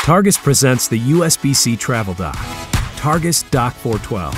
Targus presents the USB-C travel dock, Targus DOCK412.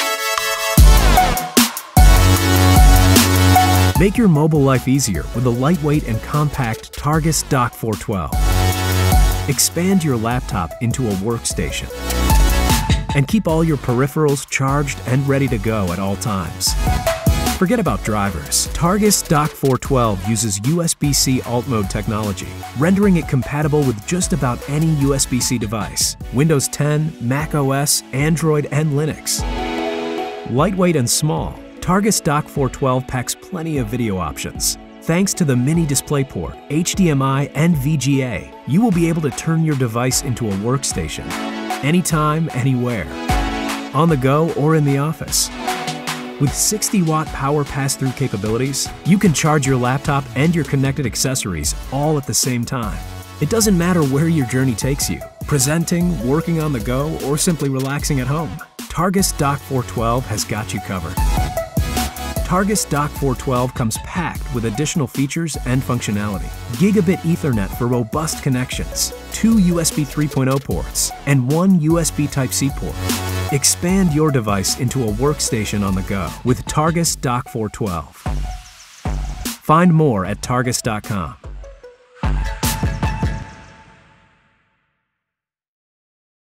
Make your mobile life easier with a lightweight and compact Targus DOCK412. Expand your laptop into a workstation and keep all your peripherals charged and ready to go at all times. Forget about drivers. Targus DOCK412 uses USB-C alt mode technology, rendering it compatible with just about any USB-C device: Windows 10, Mac OS, Android, and Linux. Lightweight and small, Targus DOCK412 packs plenty of video options. Thanks to the mini DisplayPort, HDMI, and VGA, you will be able to turn your device into a workstation, anytime, anywhere, on the go or in the office. With 60-watt power pass-through capabilities, you can charge your laptop and your connected accessories all at the same time. It doesn't matter where your journey takes you, presenting, working on the go, or simply relaxing at home, Targus DOCK412 has got you covered. Targus DOCK412 comes packed with additional features and functionality: Gigabit Ethernet for robust connections, 2 USB 3.0 ports, and 1 USB Type-C port. Expand your device into a workstation on the go with Targus DOCK412. Find more at targus.com.